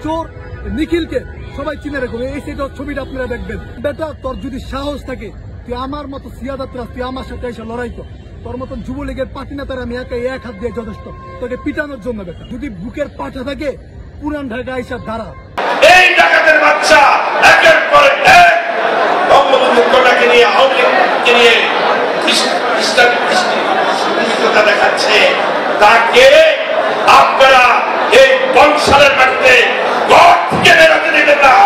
চোর নিখিলকে সবাই চিনে রাখবে। এই সেটা ছবিটা আপনারা দেখবেন। বেটা তোর যদি সাহস থাকে তুই আমার মতো সিয়াদাতরা তুই আমার সাথে এসে লড়াই কর। তোর মতন যুবলীগের পার্টি নেতারা আমি এক হাত দিয়ে যথেষ্ট তোকে পিটানোর জন্য। বেটা যদি বুকের পাঠা থাকে পুরান ঢাকা এসে দাঁড়া। এই ডাকাতের বাচ্চা একের পর এক বঙ্গবন্ধু কোটাকে নিয়ে আওয়ামী লীগকে নিয়ে খ্রিস্টানিকতা দেখাচ্ছে। তাকে আপনারা এই বংশালের মাটিতে গড় থেকে বেরোতে দেবেন না।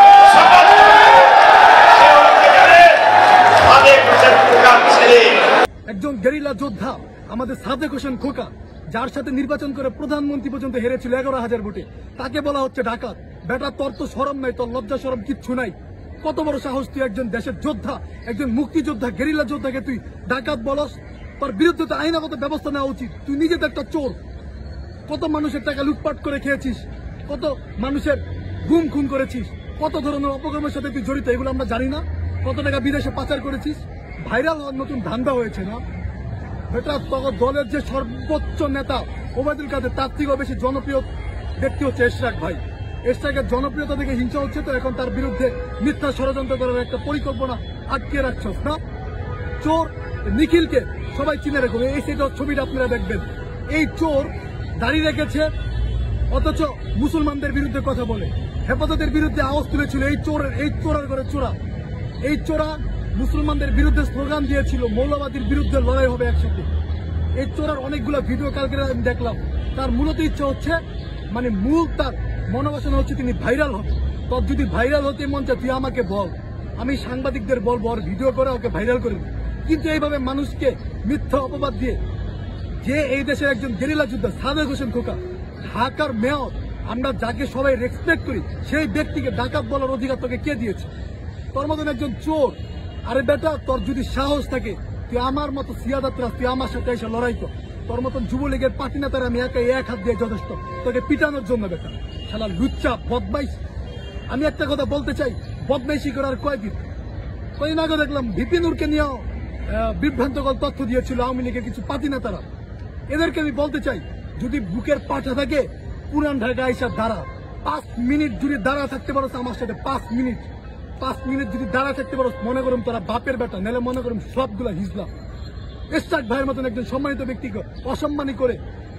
একজন গেরিলা যোদ্ধা আমাদের সাদেক হোসেন খোকা, যার সাথে নির্বাচন করে প্রধানমন্ত্রী পর্যন্ত হেরেছিল 11,000 ভোটে, তাকে বলা হচ্ছে ডাকাত। বেটা তোর তো শরম নাই, তোর লজ্জা শরম কিচ্ছু নাই। কত বড় সাহস তুই একজন দেশের যোদ্ধা, একজন মুক্তিযোদ্ধা, গেরিলা যোদ্ধাকে তুই ডাকাত বলস? তোর বিরুদ্ধে তো আইনাগত ব্যবস্থা নেওয়া উচিত। তুই নিজে তো একটা চোর। কত মানুষের টাকা লুটপাট করে খেয়েছিস, কত মানুষের গুম খুন করেছিস, কত ধরনের অপকর্মের সাথে তুই জড়িত, এগুলো আমরা জানি না? কত টাকা বিদেশে পাচার করেছিস? ভাইরাল হওয়ার নতুন ধান্দা হয়েছে না বেটা? তখন দলের যে সর্বোচ্চ নেতা ওবায়দুল কাদের, তার থেকেও বেশি জনপ্রিয় ব্যক্তি হচ্ছে এশরাক ভাই। এশরাকের জনপ্রিয়তা দেখে হিংসা হচ্ছে, তো এখন তার বিরুদ্ধে মিথ্যা ষড়যন্ত্র করার একটা পরিকল্পনা আটকে রাখছস না? চোর নিখিলকে সবাই চিনে রাখবে। এই সেটা ছবিটা আপনারা দেখবেন। এই চোর দাঁড়িয়ে রেখেছে, অথচ মুসলমানদের বিরুদ্ধে কথা বলে, হেফাজতের বিরুদ্ধে আওয়াজ তুলেছিল। এই চোরার ঘরে চোরা, এই চোরা মুসলমানদের বিরুদ্ধে স্লোগান দিয়েছিল, মৌলবাদীর বিরুদ্ধে লড়াই হবে একসাথে। এই চোরার অনেকগুলো ভিডিও কালকে আমি দেখলাম। তার মূলত ইচ্ছা হচ্ছে, মূল তার মনোবাসনা হচ্ছে তিনি ভাইরাল হবে। তোর যদি ভাইরাল হতে মন চায় তুই আমাকে বল, আমি সাংবাদিকদের বলবো আর ভিডিও করে ওকে ভাইরাল করে। কিন্তু এইভাবে মানুষকে মিথ্যা অপবাদ দিয়ে, যে এই দেশের একজন গেরিলা যোদ্ধা সাদেক হোসেন খোকা, ঢাকার মেয়র, আমরা যাকে সবাই রেসপেক্ট করি, সেই ব্যক্তিকে ডাকাত বলার অধিকার তোকে কে দিয়েছে? তোর মতন একজন চোর। আরে বেটা তোর যদি সাহস থাকে তুই আমার মতো সিয়াদাতরা তুই আমার সাথে এসে লড়াই কর। তোর মতন যুবলীগের পার্টি নেতারা আমি এক হাত দিয়ে যথেষ্ট তোকে পিটানোর জন্য। বেটা শালা লুচ্চা বদমাইশ। আমি একটা কথা বলতে চাই, বদমাইশি করার কয়দিন আগে দেখলাম ভিপিনুরকে নিয়েও বিভ্রান্তকর তথ্য দিয়েছিল আওয়ামী লীগের কিছু পার্টি নেতারা। এদেরকে আমি বলতে চাই, যদি বুকের পাঠা থাকে পুরান ঢাকা এসে দাঁড়া। 5 মিনিট যদি দাঁড়া থাকতে পারো আমার সাথে, 5 মিনিট যদি দাঁড়া থাকতে পারো, মনে করুন তোরা বাপের বেটা, নাহলে মনে করুন সবগুলা হিজলাম। এশরাক ভাইয়ের মতন একজন সম্মানিত ব্যক্তিকে অসম্মানী করে,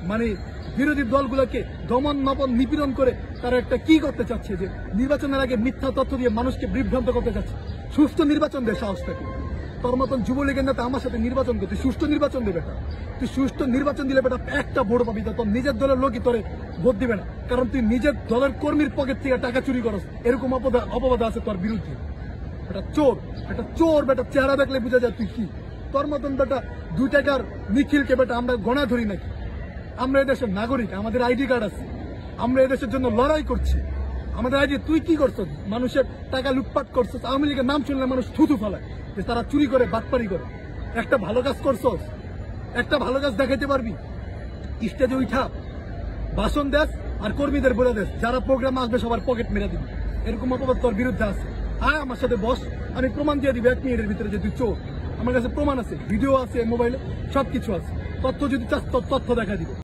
বিরোধী দলগুলোকে দমন নপন নিপীড়ন করে তারা একটা কি করতে চাচ্ছে, যে নির্বাচনের আগে মিথ্যা তথ্য দিয়ে মানুষকে বিভ্রান্ত করতে চাচ্ছে। সুষ্ঠু নির্বাচন দেয় সাহস থাকে। তোর মতন যুবলীগের নেতা আমার সাথে নির্বাচন করতে, সুষ্ঠু নির্বাচন দেবে বেটা। তুই সুষ্ঠু নির্বাচন দিলে বেটা একটা ভোট পাবি, তোর নিজের দলের লোকই তোরে ভোট দিবে না, কারণ তুই নিজের দলের কর্মীর পকেট থেকে টাকা চুরি করস। এরকম অপবাদ আছে তোর বিরুদ্ধে। একটা চোর বেটা, চেহারা দেখলে বোঝা যায় তুই কি। তোর মতন বেটা 2 টাকার নিখিলকে বেটা আমরা গণা ধরি নাকি? আমরা এদেশের নাগরিক, আমাদের আইডি কার্ড আছে, আমরা এদেশের জন্য লড়াই করছি। আমাদের আইডি, তুই কি করছো? মানুষের টাকা লুটপাট করছো। আওয়ামী লীগের নাম শুনলে মানুষ থুতু ফেলায় যে তারা চুরি করে, বাটপারি করে। একটা ভালো কাজ করছস, একটা ভালো কাজ দেখাইতে পারবি? স্টেজে উঠা ভাষণ দেশ আর কর্মীদের বলে দেশ, যারা প্রোগ্রাম আসবে সবার পকেট মেরে দিবি। এরকম অপবাদ তোর বিরুদ্ধে আছে। আয় আমার সাথে বস, আমি প্রমাণ দিয়ে দিব 1 মিনিটের ভিতরে যে তুই চোর। আমার কাছে প্রমাণ আছে, ভিডিও আছে, মোবাইলে সবকিছু আছে। তথ্য যদি চাস তথ্য দেখা দিব।